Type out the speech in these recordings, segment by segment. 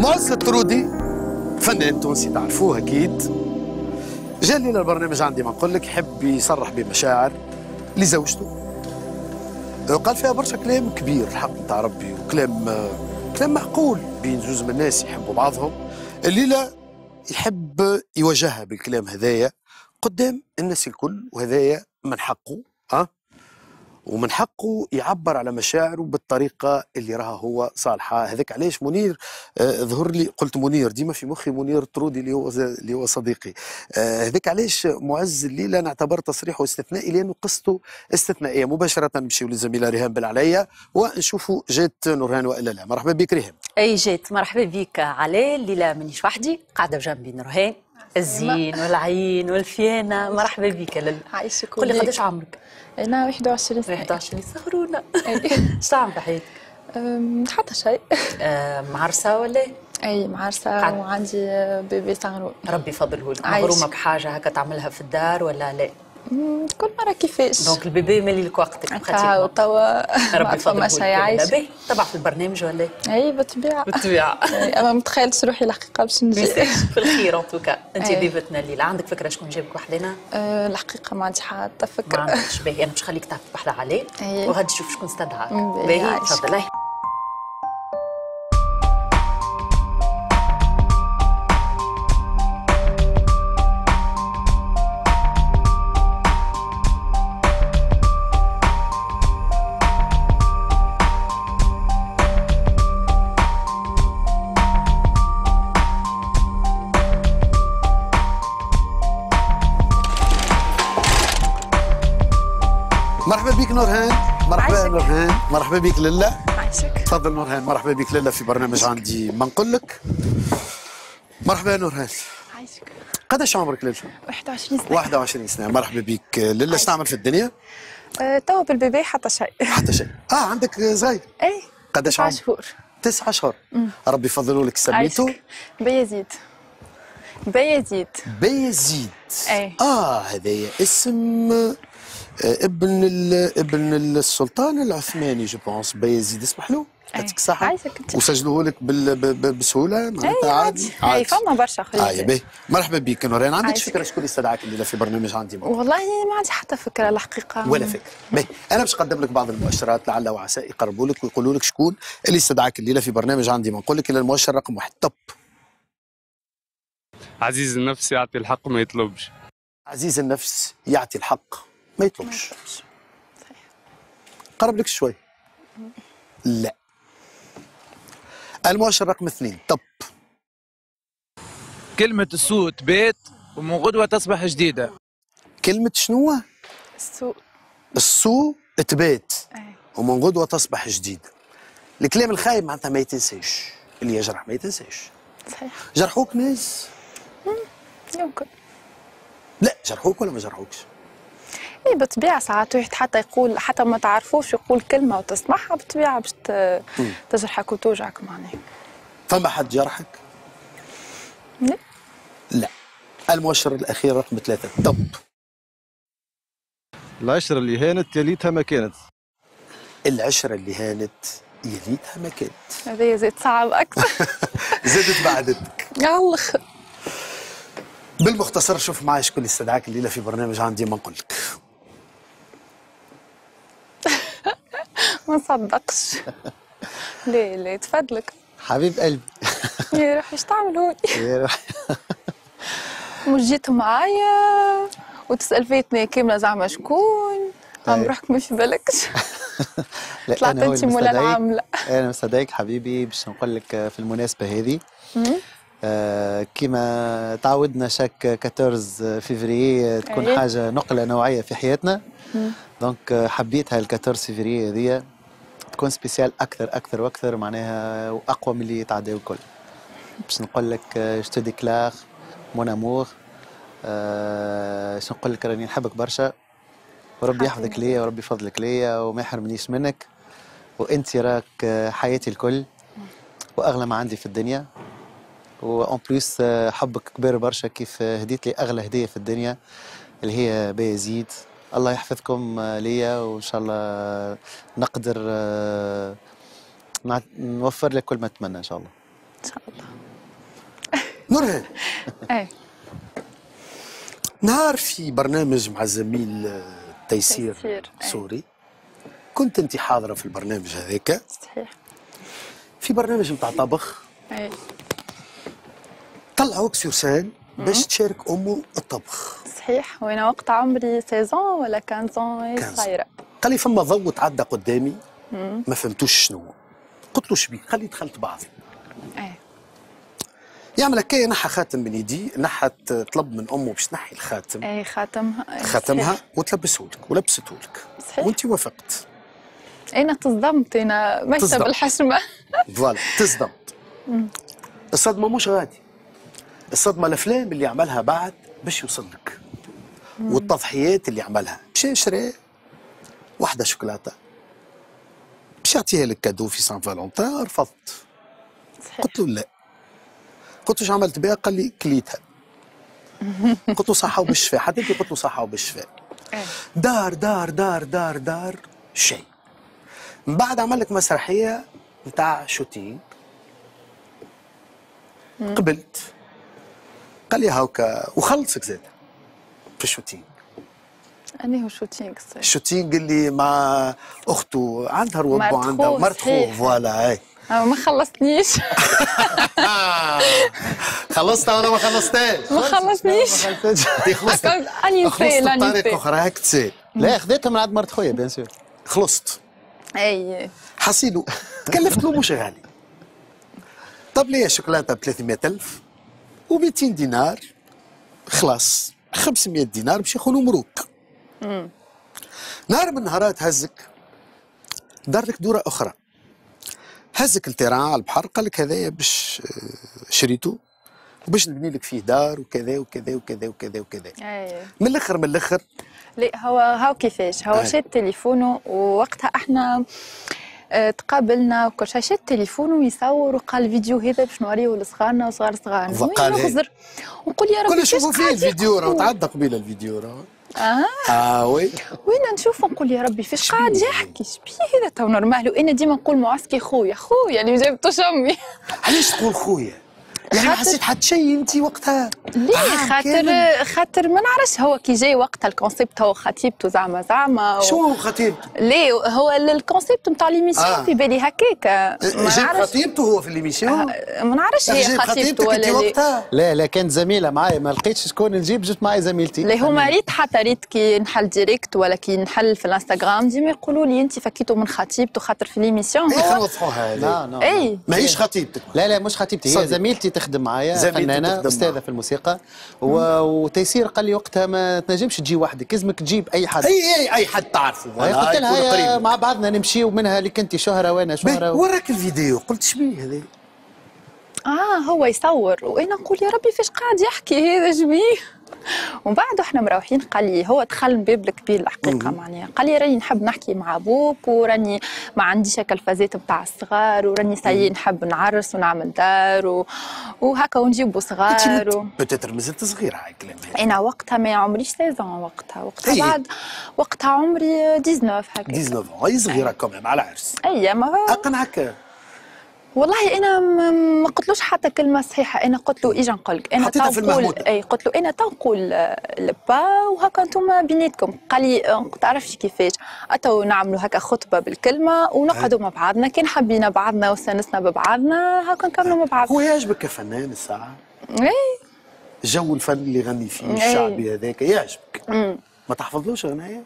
معز الطرودي فنان تونسي تعرفوه اكيد، جا لنا البرنامج عندي ما نقول لك، يحب يصرح بمشاعر لزوجته، قال فيها برشا كلام كبير الحق نتاع ربي، وكلام معقول بين زوز من الناس يحبوا بعضهم. الليله يحب يواجهها بالكلام هذايا قدام الناس الكل، وهذايا من حقه ومن حقه يعبر على مشاعره بالطريقه اللي راها هو صالحه. هذاك علاش منير ظهر لي، قلت منير ديما في مخي منير الطرودي اللي هو صديقي. هذاك علاش معز الليله نعتبر تصريحه استثنائي، لانه قصته استثنائيه. مباشره نمشيو للزميله ريهام بالعليا ونشوفوا جات نورهان والا لا. مرحبا بك ريهام. اي جات، مرحبا بك علي. الليله مانيش وحدي، قاعده بجنبي نورهان الزين والعين والفيانه. مرحبا بك لالا. عايشك. قولي قداش عمرك؟ انا 21 سنه. 21 صغرونا. ايش تعمل بحياتك؟ حتى شيء. معرسه ولا؟ اي معرسه وعندي بيبي صغرون. ربي يفضله لك. مغرومه بحاجه هكا تعملها في الدار ولا لا؟ كل مره كيفاش. دونك البيبي مالي لك وقتك. توا ربي يفضله لك. باهي تبع في البرنامج ولا؟ اي بالطبيعه. اما ما متخيلتش روحي الحقيقه باش نجي. في الخير ان توكا. انت ضيفتنا الليله، عندك فكره شكون جابك وحدنا؟ الحقيقه ما عندي حتى فكره. ما عندكش. باهي انا باش نخليك تعرف وحده عليه وغادي تشوف شكون استدعاك. باهي تفضلي. مرحبا بك نورهان. مرحبا نورهان. مرحبا بك لالا. عايشك. تفضل نورهان. مرحبا بك لالا في برنامج عندي ما نقول لك. مرحبا نورهان. عايشك. قداش عمرك لالا؟ 21 سنه. 21 سنه. مرحبا بك لالا. اش تعمل في الدنيا؟ توا بالبيبي حتى شيء. حتى شيء. عندك صغير؟ اي. قداش عمرك؟ 9 شهور. 9 اشهر. ربي يفضلوا لك. سميتو؟ بيزيد. بيزيد. بيزيد. اي. هذايا اسم ابن السلطان العثماني جو بونس. بيزيد اسمح له. يعطيك الصحة. وسجلوه لك بسهولة معناتها عادي. اي فما برشا باهي. مرحبا بك نوران. عندك فكرة شكون استدعاك الليلة في برنامج عندي؟ والله ما عندي حتى فكرة الحقيقة. ولا فكرة. باهي أنا باش نقدم لك بعض المؤشرات لعل وعسى يقربوا لك ويقولوا لك شكون اللي استدعاك الليلة في برنامج عندي. ما نقول لك إلى المؤشر رقم 1 توب. عزيز النفس يعطي الحق ما يطلبش. عزيز النفس يعطي الحق ما يطلبش. قرب لك شوي. لا. المؤشر رقم 2 توب. كلمة السوء تبات ومن غدوة تصبح جديدة. كلمة شنو؟ السوء تبات ومن غدوة تصبح جديدة. الكلام الخايب معناتها ما يتنساش، اللي يجرح ما يتنساش. صحيح. جرحوك ناس؟ يمكن. لا جرحوك ولا ما جرحوكش؟ اي بالطبيعة ساعات واحد حتى يقول، حتى ما تعرفوش يقول كلمة وتسمعها بالطبيعة باش تجرحك وتوجعك معناها. فما حد جرحك؟ لا. لا. المؤشر الأخير رقم 3 توب. العشرة اللي هانت يليتها ما كانت. العشرة اللي هانت يليتها ما كانت. هذا زاد صعب أكثر. زادت بعدتك. على الآخر. بالمختصر شوف معي شكون اللي استدعاك الليلة في برنامج عندي ما نقول لك. ما نصدقش. لا تفضلك. حبيب قلبي. يا روحي ايش تعمل هون؟ يا روحي. مش جيت معايا وتسأل فيتني كاملة زعما شكون؟ عم روحك ما في بالكش. طلعت انت مولا العاملة. انا مستدعيك حبيبي باش نقول لك في المناسبة هذه. كما تعودنا شاك 14 فيفري تكون حاجة نقلة نوعية في حياتنا. دونك حبيت هاي 14 فيفري هذه تكون سبيسيال أكثر وأكثر معناها وأقوى من اللي يتعداو الكل. باش نقول لك جو ديكلار مون امور. باش نقول لك راني نحبك برشا وربي يحفظك ليا وربي يفضلك ليا وما يحرمنيش منك، وانت راك حياتي الكل واغلى ما عندي في الدنيا. وان بليس حبك كبير برشا كيف هديت لي اغلى هديه في الدنيا اللي هي بايزيد. الله يحفظكم ليا وان شاء الله نقدر نوفر لك كل ما تتمنى ان شاء الله. ان شاء الله. نورهان، اي نهار في برنامج مع الزميل تيسير تيسير، أي. سوري، كنت انت حاضره في البرنامج هذاك، صحيح. في برنامج نتاع طبخ، اي طلعوك سور سان باش تشارك امه الطبخ. صحيح. وانا وقت عمري 16 ولا 15 15. صغيره. قال لي فما ضوء تعدى قدامي ما فهمتوش شنو هو. قلت له شبيك؟ قال لي دخلت بعضي. اي يعمل هكايا، نحى خاتم من يدي، نحت طلب من امه باش تنحي الخاتم، اي خاتمها. أي خاتمها صحيح. وتلبسه لك ولبسته لك، صحيح. وانت وافقت. انا تصدمت، انا ميتة تصدم. بالحشمه. فوالا تصدمت. الصدمه مش غادي، الصدمه الافلام اللي عملها بعد باش يوصل لك، والتضحيات اللي عملها. مشى شرى واحده شوكولاته باش يعطيها لك كادو في سان فالونتان، رفضت. صحيح. قلت له لا. قلت له ايش عملت بها؟ قال لي كليتها. قلت له صحه وبالشفاء، حتى انت قلت له صحه وبالشفاء. أي. دار دار دار دار دار شيء. من بعد عمل لك مسرحيه نتاع شوتينغ، قبلت. قال لي هاكا وخلصك زاد في الشوتينغ. اني هو شوتينغ صحيح. الشوتينغ اللي مع اخته، عندها روب مرت وعندها خوه، مرت خوه. صحيح. فوالا اي. ما خلصتنيش. خلصت ولا ما خلصتهاش؟ ما خلصتنيش. انت خلصت. اني خلصت نسيل اني بطريقه نسيل. اخرى هاك تسال. لا خذيتها من عند مرت خويا بيان سور. خلصت. اي حصيله تكلفت له مش غالي. طب لي شوكولاته ب 300,000 و200 دينار، خلاص 500 دينار باش ياخذوا مروك. نهار من النهارات هزك دار لك دوره اخرى، هزك التيران على البحر، قال لك هذايا باش شريته وباش نبني لك فيه دار وكذا وكذا وكذا وكذا وكذا. اي من الاخر من الاخر لا هاو كيفاش هو أي. شاد تليفونه، ووقتها احنا تقابلنا وكل شيء، شاد تليفونه يصور وقال الفيديو هذا باش نوريه لصغارنا وصغار صغارنا. وقال وين هيك. نغزر ونقول يا ربي كنا كيفاش نشوفوا فيه قاعد الفيديو، راه يحكوا. تعدى قبيله الفيديو راه. وين وي. نشوف ونقول يا ربي فاش قاعد يحكي، شبيه هذا تو نورمال. وانا ديما نقول معسكي خويا اللي جابته شمي. علاش تقول خويا؟ يعني ما حسيت حتى شيء انت وقتها؟ ليه؟ خاطر ما نعرفش، هو كي جاي وقتها الكونسيبت هو خطيبته زعما شو هو خطيبته؟ ليه هو الكونسيبت نتاع ليميسيون في بالي هكاك. جاب خطيبته هو في ليميسيون؟ ما نعرفش هي جاب خطيبته ولا انت لا. وقتها؟ لا كانت زميله معايا، ما لقيتش شكون نجيب، جبت معايا زميلتي. اللي هما ريت حتى ريت كي نحل ديريكت ولا كي نحل في الانستغرام ديما يقولوا لي انت فكيتو من خطيبته خاطر في ليميسيون. اي خلينا نوضحوها هذه. لا اي ماهيش خطيبتك. لا مش خطيبتي، هي صدق. زميلتي تخدم معايا، زميلتي فنانه تخدم استاذه معاها. في الموسيقى. وتيسير قال لي وقتها ما تنجمش تجي وحدك، لازمك تجيب اي حد. اي حد تعرفه. قلت لها يا مع بعضنا نمشيو، منها اللي كنتي شهره وانا شهره. وراك الفيديو قلت شبيه هذا؟ هو يصور وانا نقول يا ربي فاش قاعد يحكي هذا شبيه. ومن بعد احنا مروحين قال لي هو دخل من باب الكبير الحقيقه، معناها قال لي راني نحب نحكي مع ابوك، وراني ما عنديش هكا الفازات نتاع الصغار، وراني سايي نحب نعرس ونعمل دار وهكا ونجيبوا صغار بتتر مازلت صغيره هاي الكلام. انا وقتها ما عمريش 16 وقتها بعد وقتها عمري 19 هكا. 19 هاي صغيره كمان على العرس. اي ما هو اقنعك؟ والله انا ما قلتلوش حتى كلمه صحيحه، انا قلت له اجا نقول لك انا حطيتها في تنقول المحمود. اي قلت له انا تنقول لبا وهكا انتم بيناتكم. قال لي تعرفش كيفاش اتو نعملوا هكا خطبه بالكلمه ونقعدوا مع بعضنا، كان حبينا بعضنا واستانسنا ببعضنا هكا نكملوا مع بعض. هو يعجبك كفنان الساعه؟ اي جو الفن اللي يغني فيه الشعبي هذاك يعجبك؟ ما تحفظلوش غنايه؟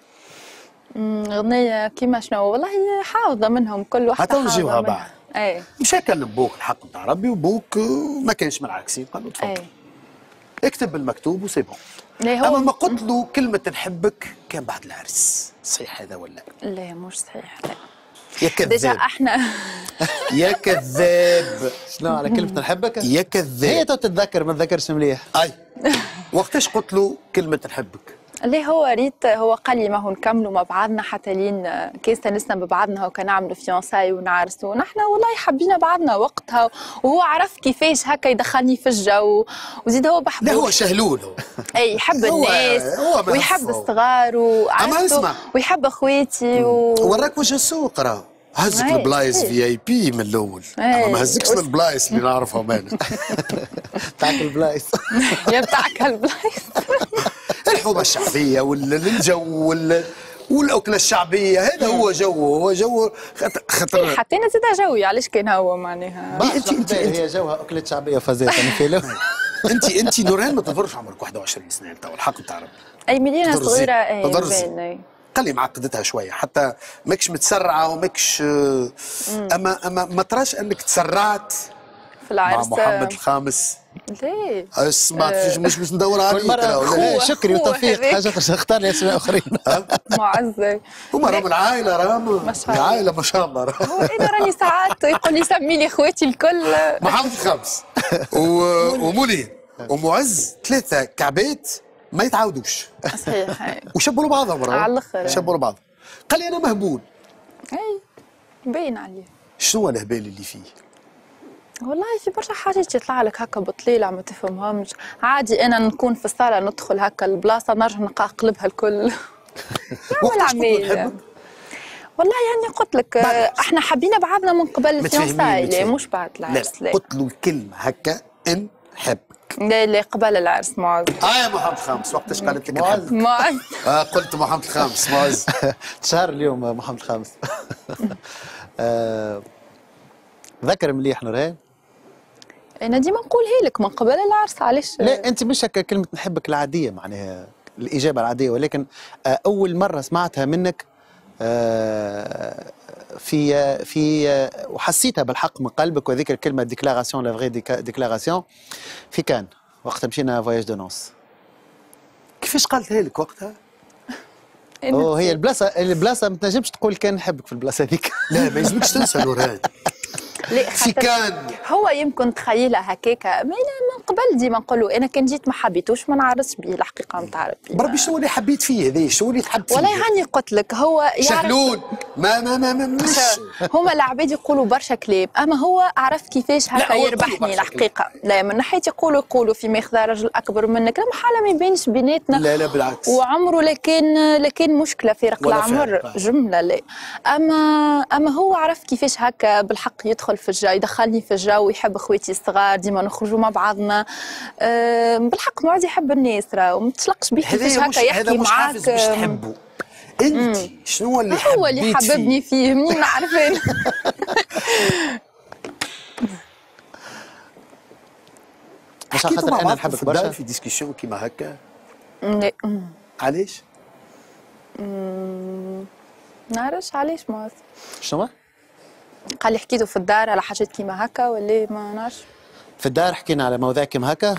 اغنيه كيما شنو؟ والله حافظه منهم كل واحده حتى نجيوها بعد. اي مشى كلم بوك الحق نتاع ربي، وبوك ما كانش من العكسين، قال له تفضل اكتب بالمكتوب وسي بون. اما ما قلت له كلمه نحبك كان بعد العرس، صحيح هذا ولا؟ لا مش صحيح. لا يا كذاب. ديجا احنا يا كذاب. شنو على كلمه نحبك؟ يا كذاب. هي تو تتذكر ما تذكرش مليح. اي وقتاش قلت له كلمه نحبك؟ اللي هو ريت هو قال لي ما هو نكملوا مع بعضنا حتى لين كي استانسنا ببعضنا وكان نعملوا فيونساي ونعرسوا، ونحن والله حبينا بعضنا وقتها، وهو عرف كيفاش هكا يدخلني في الجو، وزيد هو بحبوش. لا هو شهلول هو. اي يحب الناس ويحب الصغار ويحب اخواتي وراك وجه السوق راه. هزك أي، البلايص أي. في اي بي من الاول، اما ما هزكش البلايص اللي نعرفهم انا. تاعك البلايص. يا بتاعك هالبلايص. الحومه الشعبيه والجو والاكله الشعبيه، هذا هو جو خاطر حتى انا زيد جوي علاش كان هو معناها. انت هي جوها اكلة شعبيه فازات انا في له. انت نوران ما تظهرش عمرك 21 سنه، تو الحق بتاع ربي. اي مدينه تضرزي. صغيره اي تضرزي. باين. قلي معقدتها شويه، حتى ماكش متسرعه وماكش اما ما تراش انك تسرعت في مع العرس محمد الخامس. ليه؟ اسمع مش باش ندور كل عليك مرة ولا شكري هو وتوفيق هذاك. حاجة اختار لي اسماء اخرين. معزة. هما راهم العائله راهم ما شاء الله. العائله ما شاء الله هو انا راني ساعات يقول لي سمي لي اخواتي الكل. محمد الخامس ومولي ومعز، ثلاثه كعبات ما يتعاودوش صحيح. وشبوا لبعضهم راهو. على الآخر. شبوا لبعضهم. قال لي انا مهبول. اي باين عليه. شنو هو الهبال اللي فيه؟ والله في برشا حاجات يطلع لك هكا بطليلة ما تفهمهمش. عادي انا نكون في الصالة ندخل هكا البلاصة نرجع نلقى قلبها الكل. وقتاش كنتوا نحبك؟ والله يعني قلت لك احنا حبينا بعضنا من قبل متفاهمين، الفيونساي، لا متفاهمين. مش بعد العرس. لا قلت له الكلمه هكا نحبك. لا لا قبل العرس معز. يا محمد الخامس وقتاش قالت لك نحبك؟ معز. قلت محمد الخامس معز. تشهر اليوم محمد الخامس. ذكر مليح نوران. انا ديما نقولها لك من قبل العرس علاش. لا انت مش هكا كلمه نحبك العاديه معناها الاجابه العاديه، ولكن اول مره سمعتها منك في وحسيتها بالحق من قلبك، وذيك الكلمه ديكلاراسيون لا فغي ديكلاراسيون في كان وقت مشينا فواياج دو نونس. كيفاش قالتها لك وقتها؟ هي البلاصه ما تنجمش تقول كان نحبك في البلاصه هذيك. لا ما يلزمكش تنسى نوران. لا في كان هو يمكن تخيلها هكاكا، ما أنا من قبل ديما نقولوا انا كان جيت ما حبيتوش ما نعرفش به الحقيقه نتاع ربي. بربي شنو اللي حبيت فيه هذا؟ شنو اللي تحب فيه؟ والله هاني قلت لك هو يعرف شهلون ما مش هما العباد يقولوا برشا كلام، اما هو عرف كيفاش هكا هو يقولوا يربحني برشا الحقيقه. لا من ناحيه يقولوا فيما يخذ رجل اكبر منك، لا محاله ما يبينش بيناتنا. لا بالعكس. وعمره لكن مشكله في رق ولا العمر فارق. جمله. لا اما هو عرف كيفاش هكا بالحق يدخل في الجو، يدخلني في الجو ويحب اخواتي الصغار، ديما نخرجوا مع بعضنا. بالحق معز يحب الناس راه وما تشلقش بيه كيفاش هكا يحكي هذا مش معاك. حافز باش تحبه. انت شنو اللي هو اللي حبيت حببني فيه منين نعرف انا. مش حكيتوا خاطر مع انا بعض نحبك في الدار برشا. في ديسكسيون كيما هكا؟ لا علاش؟ نعرفش علاش معز. شنو؟ قال لي حكيتوا في الدار على حاجات كيما هكا ولا ما نعرفش. في الدار حكينا على مواضيع كيما هكا.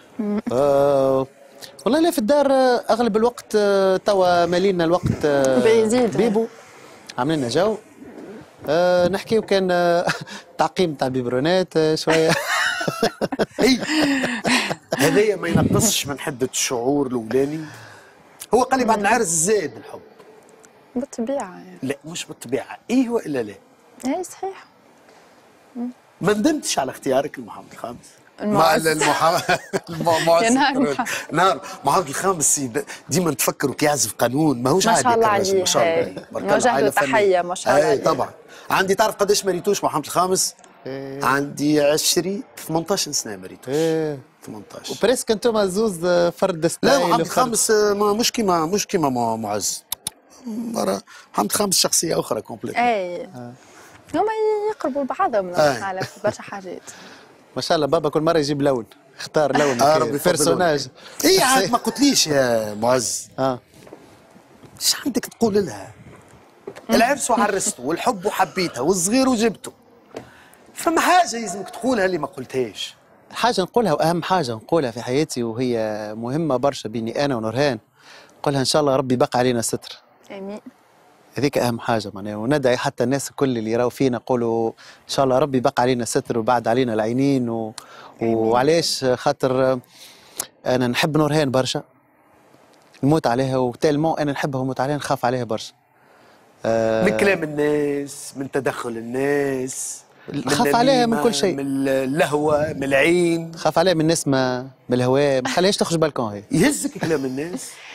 والله لا في الدار اغلب الوقت توا مالينا الوقت بيزيد. بيبو عاملين جو نحكيو كان تعقيم تاع بيبرونات شويه. اي هذايا ما ينقصش من حده الشعور الاولاني. هو قال لي بعد العرس زاد الحب. بالطبيعه يعني. لا مش بالطبيعه، ايه والا لا؟ اي صحيح. ما ندمتش على اختيارك لمحمد الخامس؟ المعز. يا نهار نهار محمد الخامس ديما نتفكروا كي يعزف قانون ماهوش ما عادي. شاء الله الراجل، عليه. ما شاء الله. بارك الله، نوجه له عائلة فنية. تحيه ما شاء الله اي عليه. طبعا. عندي تعرف قداش ما ريتوش محمد الخامس؟ عندي 18 سنه ما ريتوش. 18. وبريسك انتم زوز فرد ستايل. لا محمد الخامس مش كيما معز. محمد الخامس شخصيه اخرى كومبليت. اي هما يقربوا لبعضهم على برشا حاجات. ما شاء الله بابا كل مره يجيب لون، اختار لون ربي بيرسوناج. اي عاد ما قلتليش يا معز. ايش عندك تقول لها؟ العرس وعرسته والحب وحبيتها والصغير وجبته. فما حاجه لازمك تقولها اللي ما قلتهاش. حاجه نقولها واهم حاجه نقولها في حياتي وهي مهمه برشا بيني انا ونورهان، نقولها ان شاء الله ربي يبقى علينا ستر. امين. هذيك اهم حاجه معناها، وندعي حتى الناس الكل اللي يراو فينا نقولوا ان شاء الله ربي يبقى علينا ستر وبعد علينا العينين وعلاش خاطر انا نحب نورهان برشا، نموت عليها وتالمون انا نحبها ونموت عليها، نخاف عليها برشا. من كلام الناس، من تدخل الناس، خاف عليها من كل شيء، من اللهوه، من العين، خاف عليها من النسمه، من الهواء، ما خليهاش تخرج بالكون. هي يهزك كلام الناس.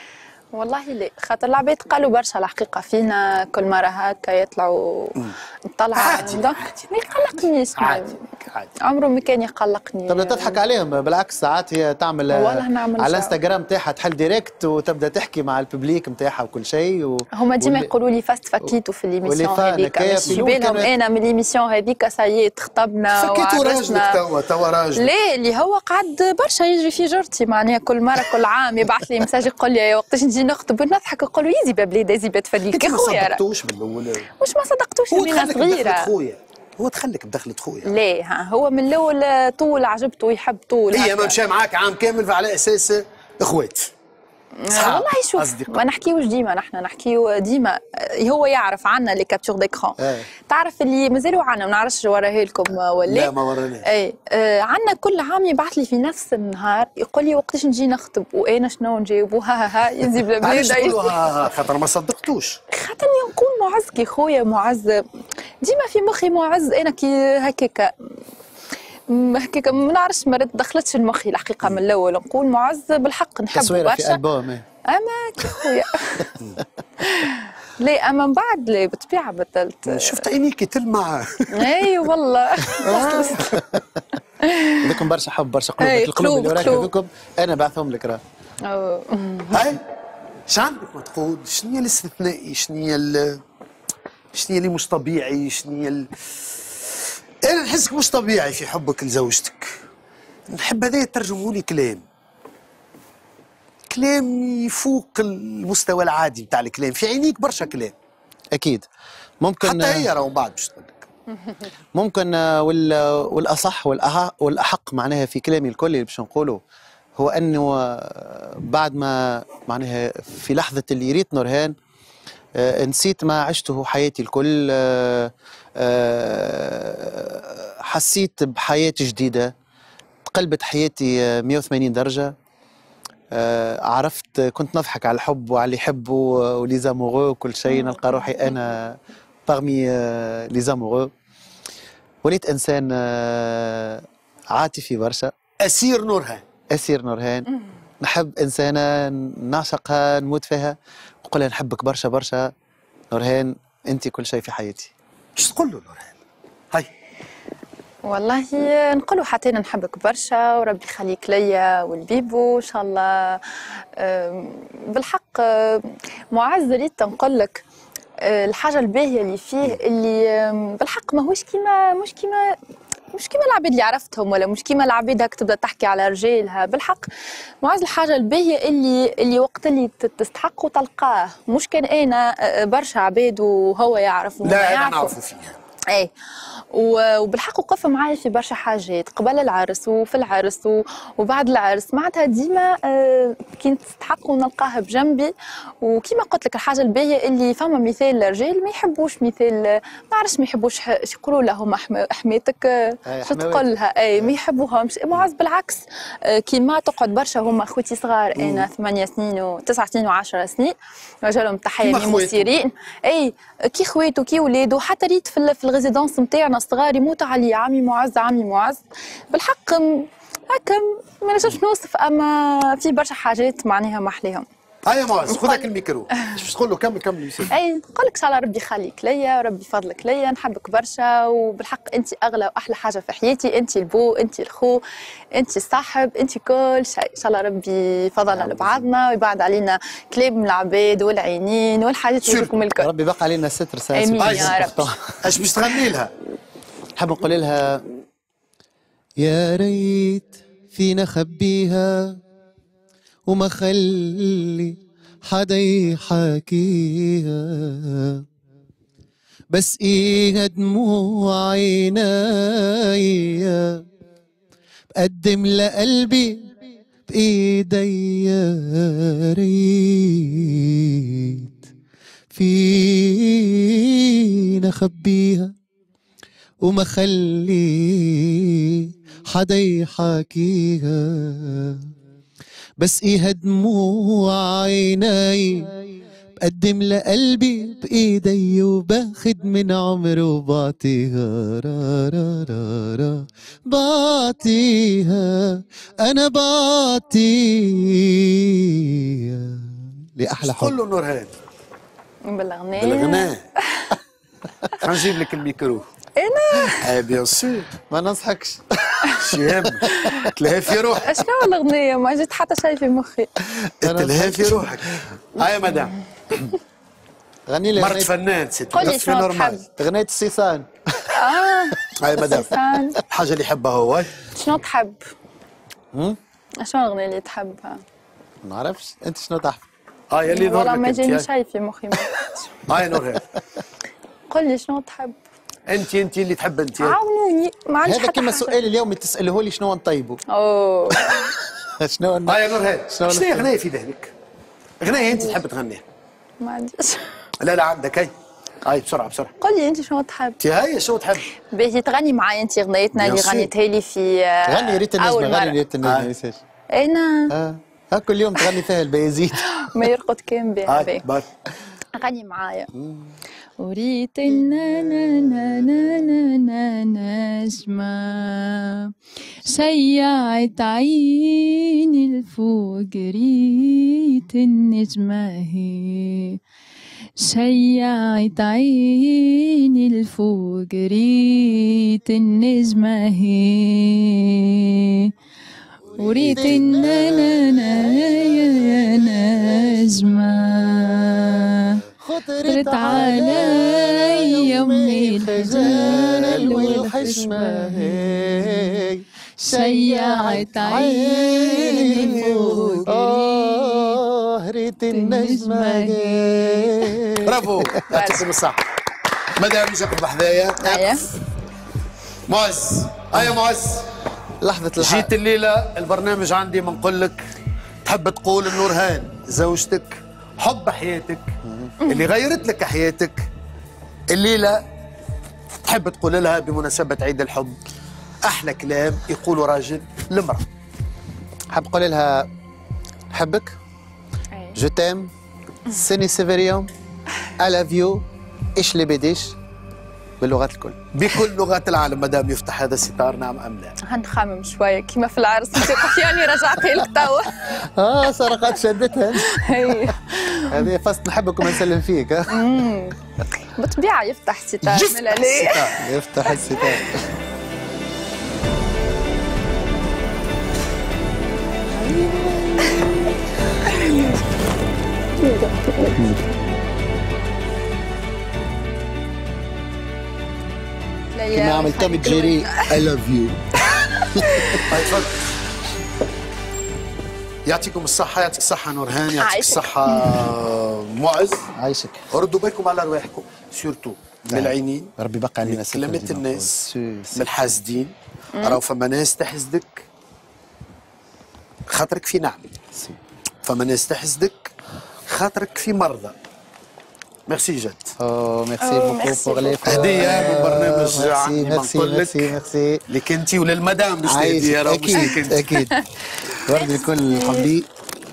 والله لا، خاطر العباد قالوا برشا الحقيقه فينا كل مره هكا يطلعوا نطلع عادي، دونك عادي. ما يقلقنيش. عادي عادي. عمره ما كان يقلقني. طب لا تضحك عليهم، بالعكس ساعات هي تعمل والله نعمل على جو. الانستغرام تاعها تحل ديريكت وتبدا تحكي مع الببليك نتاعها وكل شيء هما ديما يقولوا لي فاست فكيتوا في ليميسيون واللي هذيك، فانا مش كيف بالهم كانت- انا من ليميسيون هذيك سايي تخطبنا فكيتوا راجلك وعرسنا. توا راجلك. لا اللي هو قعد برشا يجري في جرتي، معناها كل مره كل عام يبعث لي مساج يقول لي وقتاش نجي نخطب ونضحك نقول له يزي بلاد يزي تفديك انت يا ما خويا. صدقتوش من الاول. مش ما صدقتوش هو اني دخلك بدخلة صغيره. خويا، هو دخلك بدخلة خويا. لا ها هو من الاول طول عجبته يحب طول هي هكا. ما مشى معاك عام كامل فعلى اساس اخوات. صحاب، والله شوف أصدقاء. ما نحكيوش ديما، نحن نحكيو ديما. هو يعرف عنا لي كابتور ديكرون. تعرف اللي مازالوا عنا ما نعرفش وراها لكم ولا لا ما وراناش. اي عنا كل عام يبعث لي في نفس النهار يقول لي وقتاش نجي نخطب، وانا شنو نجاوب ها يزي بلا علاش بلا تقولوا ها خاطر ما صدقتوش. خاطرني نكون معز كي خويا معز، ديما في مخي معز انا كي هكاكا هكاكا ما نعرفش ما دخلتش المخي الحقيقه من الاول نقول معز بالحق نحبه تصويره في برشا. البوم. اما كي خويا لا اما من بعد لا بالطبيعه بطلت. شفت عينيك تلمع. اي والله لكم برشا حب برشا قلوب، أي، القلوب اللي وراك قلوب. هذوكم انا بعثهم لك راه. هاي شو عندك ما تقول؟ شنو هي الاستثنائي؟ شنو هي اللي مش طبيعي؟ شنو هي انا نحسك مش طبيعي في حبك لزوجتك. نحب هذا يترجموا لي كلام يفوق المستوى العادي نتاع الكلام، في عينيك برشا كلام. اكيد ممكن حتى هي راهو بعد باش تقول لك. ممكن والاصح والاحق معناها في كلامي الكل اللي باش نقوله هو انه بعد ما معناها في لحظه اللي ريت نورهان نسيت ما عشته حياتي الكل. حسيت بحياة جديدة، تقلبت حياتي 180 درجة. عرفت كنت نضحك على الحب وعلى اللي يحبه ولي زاموغو وكل شيء، نلقى روحي أنا باغمي لي زاموغو. وليت إنسان عاطفي برشا. أسير نورهان. أسير نورهان. نحب إنسانة نعشقها نموت فيها، نقول لها نحبك برشا برشا نورهان، أنت كل شيء في حياتي. ايش تقول له نورهان؟ هاي والله نقولوا حتى انا نحبك برشا وربي يخليك ليا والبيبو ان شاء الله. بالحق معز ريت نقول لك الحاجه الباهيه اللي فيه اللي بالحق ماهوش كيما مش كيما العباد اللي عرفتهم ولا مش كيما العباد هاك تبدا تحكي على رجالها. بالحق معز الحاجه الباهيه اللي وقت اللي تستحق وتلقاه، مش كان انا برشا عباد وهو يعرف وما لا يعرف. انا نعرفوا فيها. اي وبالحق وقف معايا في برشا حاجات قبل العرس وفي العرس وبعد العرس، معناتها ديما كي تستحق ونلقاها بجنبي. وكيما قلت لك الحاجه الباهيه اللي فما مثال الرجال ما يحبوش مثال ما نعرفش ما يحبوش يقولوا لهم حماتك شو تقول لها اي ما يحبوهمش. معز بالعكس كيما تقعد برشا هما اخوتي صغار انا 8 سنين و9 سنين و10 سنين رجالهم تحيه مثيرين اي كي خواتو كي ولادو. حتى ريت في الريزيدونس نتاعنا الصغار يموت علي عمي معز عمي معز. بالحق هكا ما نجمش نوصف اما في برشا حاجات معناها محليهم. هيا معز خذك الميكرو باش تقول له كمل المثال. اي نقول لك ان شاء الله ربي يخليك ليا وربي يفضلك ليا، نحبك برشا وبالحق انت اغلى واحلى حاجه في حياتي، انت البو انت الخو انت الصاحب انت كل شيء. ان شاء الله ربي يفضلنا لبعضنا ويبعد علينا كلام العباد والعينين والحاجات اللي لكم الكل. ربي يبقى علينا الستر امين يا رب. اش باش تغني لها؟ نحب نقول لها يا ريت فينا خبيها وما خلي حدا يحاكيها، بس ايه دموع عينيا بقدم لقلبي بايدي. يا ريت فينا خبيها وما خلي حدا يحاكيها، بس ايه دموع عيني بقدم لقلبي بايدي وباخد من عمره وبعطيها. را را را را بعطيها انا بعطيها. لأحلى حب. قول له نورهان بالغناء. بالغناء. خلينا نجيب لك الميكرو. انا بيان سور ما ننصحكش. شيهم تلهي في روحك. شنو الاغنيه؟ ما جيت حتى شيء في مخي. تلهي في روحك. هاي مدام غني لي مرت فنان سي قولي شنو تحب. غنية السيسان. هاي مدام سيسان. الحاجه اللي يحبها هو شنو تحب؟ شنو الاغنيه اللي تحبها؟ ما نعرفش انت شنو تحب. هاي اللي والله ما جاني نورك شيء في مخي. هاي نورهان قل لي شنو تحب؟ انت اللي تحب انت. عاونوني ما عنديش هذا حتى كما حاجة. السؤال اليومي تسأله لي شنو نطيبه. اوه شنو هاي نورهان شنو شنو غنية في ذهنك؟ غنية انت تحب تغنيها. ما عنديش. لا عندك هاي بسرعه. قل لي انت شنو تحب؟ انت هاي شو تحب؟ باهي تغني معايا انت غنيتنا اللي Bien sûr. غنيتها لي في غني ريت النجمة. أول غني مرة. ريت النجمة. يساش. انا ها كل يوم تغني فيها البيازيد. ما يرقد كان بها هاي باهي. بار غني معايا. وريت النجمة شيعت عيني الفوق ريت النجمة هي شيعت عيني الفوق ريت النجمة هي وريت نجمة خطرت علي من الخجل والحشمة شيعت عيني فوق ريت النجمة. برافو يعطيكم الصحة. مدام جاكم بحذايا. أيوة. معز هيا معز لحظة الحق. جيت الليلة البرنامج عندي بنقول لك تحب تقول نورهان زوجتك حب حياتك اللي غيرت لك حياتك الليلة تحب تقول لها بمناسبة عيد الحب أحلى كلام يقوله راجل لمرأة. حاب أقول لها حبك جو تيم سيني سيفيريوم I love you إيش اللي بديش باللغات الكل بكل لغات العالم. مدام يفتح هذا الستار نعم أم لا؟ هنخمم شوية كيما في العرس يعني رجعتي لك توا. سرقات شدتها. هي هذه فصل نحبك وما نسلم فيك. بالطبيعة يفتح ستار يفتح من عليه. الستار. يفتح الستار. كما عمل توم جيري I love you. طيب تفضل. يعطيكم الصحة. يعطيك الصحة نورهان. يعطيك عايشك. الصحة معز. عايشك. ردوا بالكم على رواحكم سورتو من العينين. ربي بقى علينا من كلمة الناس من من الحاسدين. راهو فما ناس تحسدك خاطرك في نعمة. فما ناس تحسدك خاطرك في مرضى. ميرسي جد. ميرسي بوكو بور لي هدية من برنامج عندي بنقول لك ميرسي لك انت وللمدام مش هدية راهو مش لك انت. اكيد ورد الكل حبي.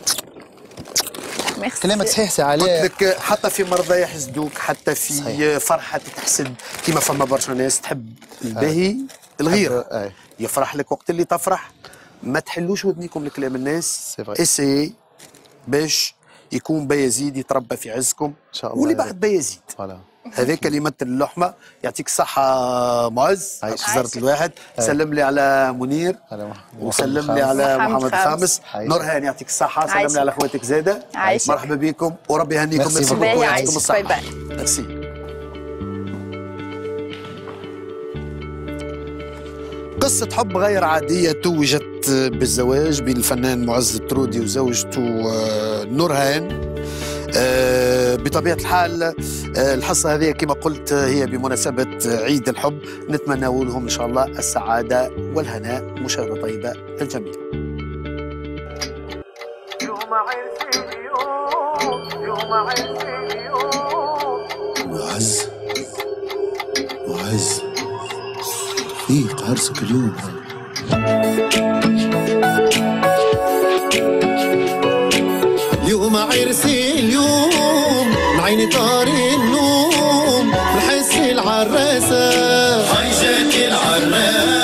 كلامك صحيح سي علاء. قلت لك حتى في مرضى يحسدوك حتى في صحيح. فرحة تحسد كيما فما برشا ناس تحب الباهي الغيرة يفرح لك وقت اللي تفرح. ما تحلوش ودنيكم لكلام الناس. اسي باش يكون بايزيد يتربى في عزكم ان شاء الله واللي بعد بايزيد. هذاك اللي يمثل اللحمه. يعطيك الصحه معز. خزرت الواحد. سلم لي على منير وسلم لي على محمد الخامس. نورهان يعطيك الصحه. سلم لي على اخواتك زاده. مرحبا بكم وربي يهنيكم. ميرسي بوكو. يعطيكم الصحه. ميرسي. قصة حب غير عادية توجت بالزواج بين الفنان معز الترودي وزوجته نورهان. بطبيعة الحال الحصة هذه كما قلت هي بمناسبة عيد الحب. نتمنى لهم إن شاء الله السعادة والهناء. مشاهدة طيبة للجميع. معز فيك عرسك اليوم. اليوم عرسي اليوم معيني طاري النوم نحس العراسة هاي جات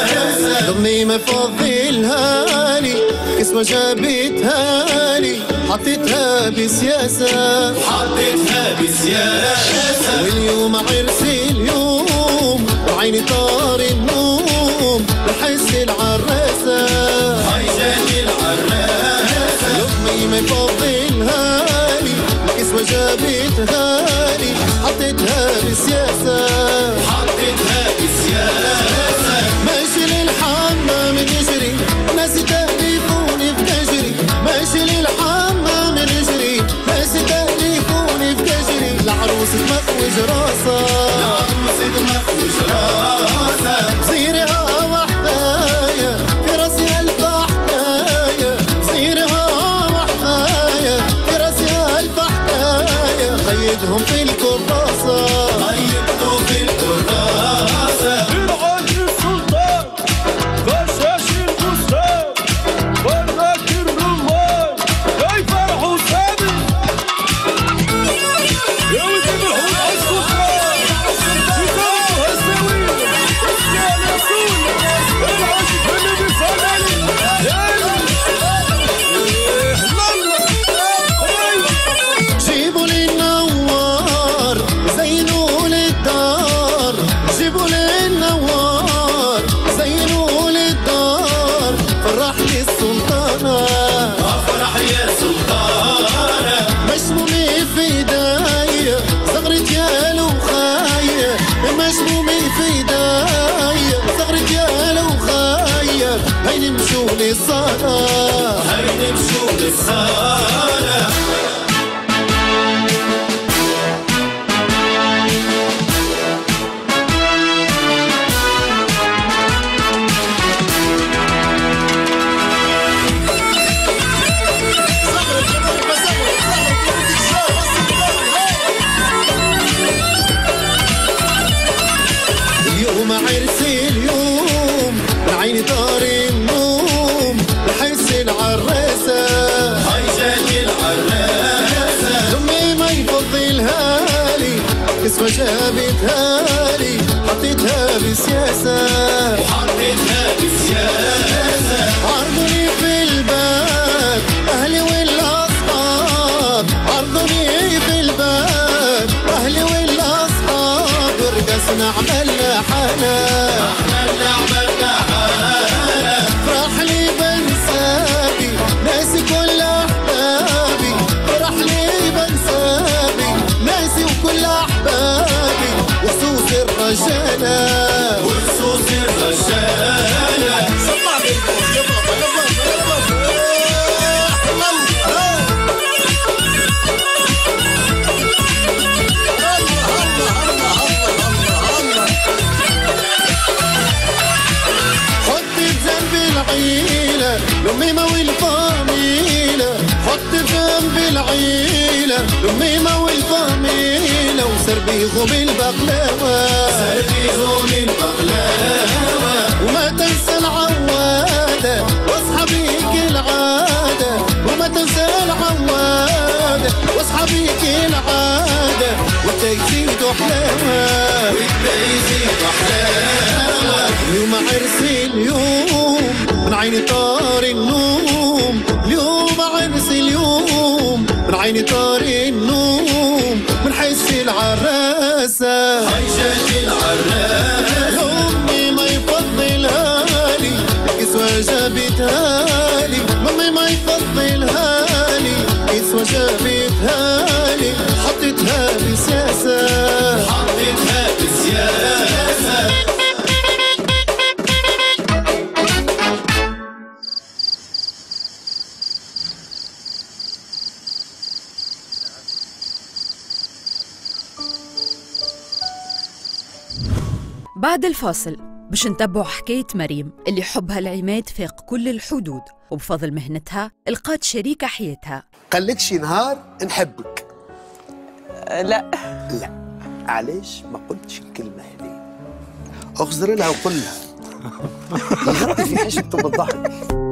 العراسة ضمي ما فضلها لي كسوة جابتها لي حطيتها بسياسة واليوم عرسي اليوم وعيني طار النوم بحس العراسة لقمي ما يفضلها لي الكسوة جابتها لي حطيتها بسياسة ماشي للحمام نجري ناس تألفوني في كجري ماشي للحمام نجري ناس تألفوني في كجري العروس تمخوج راسها زيرها وحدايا في راسي ألف حكاية زيرها وحدايا في راسي ألف حكاية خيدهم في الكراسة اليوم عرسي اليوم عيني طار النوم بحس العراسة أمي ما يفضلها لي كسوة جابتها لي حطيتها بسياسة عرضوني في الباب أهلي والأصحاب عرضوني في الباب أهلي والأصحاب رقصنا عملنا حالة فرح لي بنسابي ناسي كل أحبابي فرح لي بنسابي ناسي وكل أحبابي وخصوص الرجالة الأميمة والفاميلة حط جنب العيلة الأميمة والفاميلة وسربيهم البقلاوة وما تنسى العوادة واصحابيك العادة وما تنسى العوادة واصحابيك العادة والتيزيد حلاوة اليوم عرسي اليوم من عيني طار النوم اليوم عرسي اليوم من عيني طار النوم من حس العراسة أمي ما يفضلها لي كسوة جابتها لي أمي ما يفضلها لي كسوة جابتها لي حطيتها بسياسة بعد الفاصل باش نتبعوا حكاية مريم اللي حبها العماد فاق كل الحدود وبفضل مهنتها لقات شريكة حياتها. قال لك شي نهار نحبك؟ لا علاش ما قلتش الكلمة هذه؟ اخزر لها وقل لها يغطي في حشمته بالضحك.